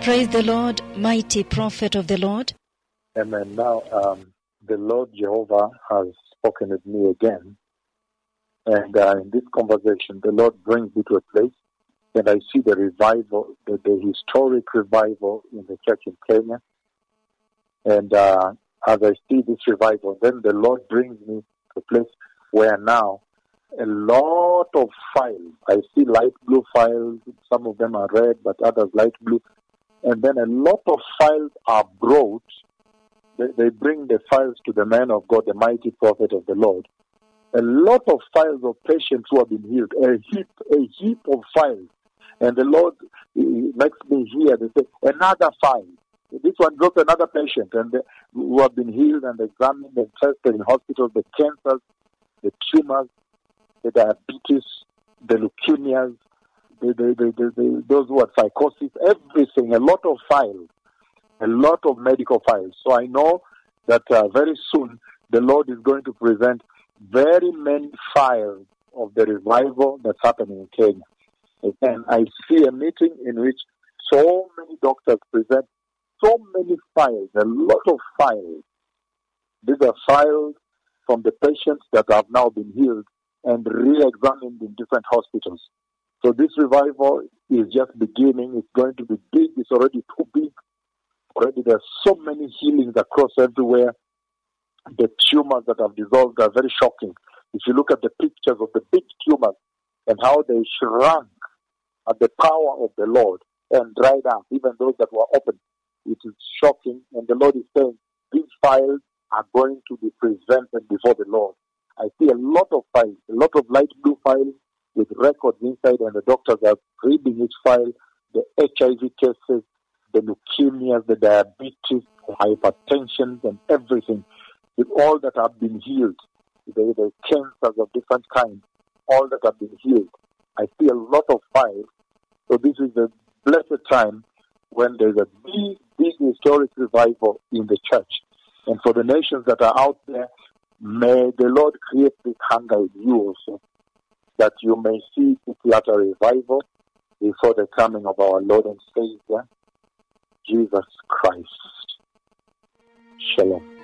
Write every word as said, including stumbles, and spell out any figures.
Praise the Lord, mighty prophet of the Lord. Amen. Now, um, the Lord Jehovah has spoken with me again. And uh, in this conversation, the Lord brings me to a place and I see the revival, the, the historic revival in the church in Kenya. And uh, as I see this revival, then the Lord brings me to a place where now a lot of files, I see light blue files, some of them are red, but others light blue. And then a lot of files are brought. They, they bring the files to the man of God, the mighty prophet of the Lord. A lot of files of patients who have been healed, a heap, a heap of files. And the Lord makes me hear, they say, another file. This one brought another patient and they, who have been healed and examined and tested in hospitals, the cancers, the tumors, the diabetes, the leukemias, the, the, the, the, the, those who had psychosis, everything, a lot of files, a lot of medical files. So I know that uh, very soon the Lord is going to present very many files of the revival that's happening in Kenya. And I see a meeting in which so many doctors present so many files, a lot of files. These are files from the patients that have now been healed and re-examined in different hospitals. So this revival is just beginning. It's going to be big. It's already too big. Already there's so many healings across everywhere. The tumors that have dissolved are very shocking. If you look at the pictures of the big tumors and how they shrunk at the power of the Lord and dried up, even those that were open, it is shocking. And the Lord is saying, these files are going to be presented before the Lord. I see a lot of files, a lot of light blue files with records inside, and the doctors are reading each file, the H I V cases, the leukemias, the diabetes, the hypertension, and everything, with all that have been healed, the, the cancers of different kinds, all that have been healed. I see a lot of files. So this is a blessed time when there's a big, big historic revival in the church. And for the nations that are out there, may the Lord create this hunger in you also, that you may see this latter revival before the coming of our Lord and Savior, Jesus Christ. Shalom.